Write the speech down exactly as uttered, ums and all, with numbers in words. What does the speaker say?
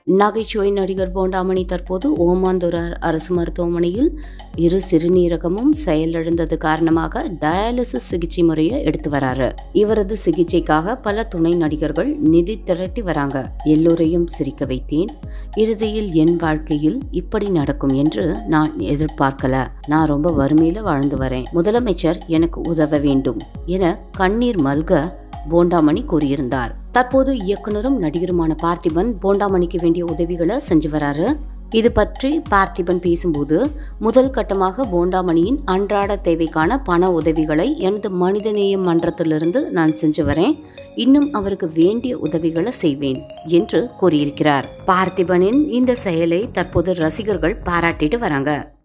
நகைச்சுவை நடிகர் போண்டாமணி தற்போது ஓமாந்தூர் அரசு மருத்துவமனையில் இரு சிறுநீரகமும் செயலிழந்தது காரணமாக டயாலிசிஸ் சிகிச்சை முறையை எடுத்து வராரு. இவரது சிகிச்சைக்காக பல துணை நடிகர்கள் நிதி திரட்டி வராங்க. எல்லோரையும் சிரிக்க வைத்தேன். இறுதியில் என் வாழ்க்கையில் இப்படி நடக்கும் என்று நான் எதிர்பார்க்கல. நான் ரொம்ப வறுமையில வாழ்ந்து வரேன். முதலமைச்சர் எனக்கு உதவ வேண்டும் என கண்ணீர் மல்க போண்டாமணி கூறியிருந்தார். தற்போது இயக்குனரும் நடிகருமான பார்த்திபன் போண்டாமணிக்கு வேண்டிய உதவிகளை செஞ்சு வராரு. இது பற்றி பார்த்திபன் பேசும்போது, முதல் கட்டமாக போண்டாமணியின் அன்றாட தேவைக்கான பண உதவிகளை எனது மனிதநேய மன்றத்திலிருந்து நான் செஞ்சு வரேன். இன்னும் அவருக்கு வேண்டிய உதவிகளை செய்வேன் என்று கூறியிருக்கிறார். பார்த்திபனின் இந்த செயலை தற்போது ரசிகர்கள் பாராட்டிட்டு வராங்க.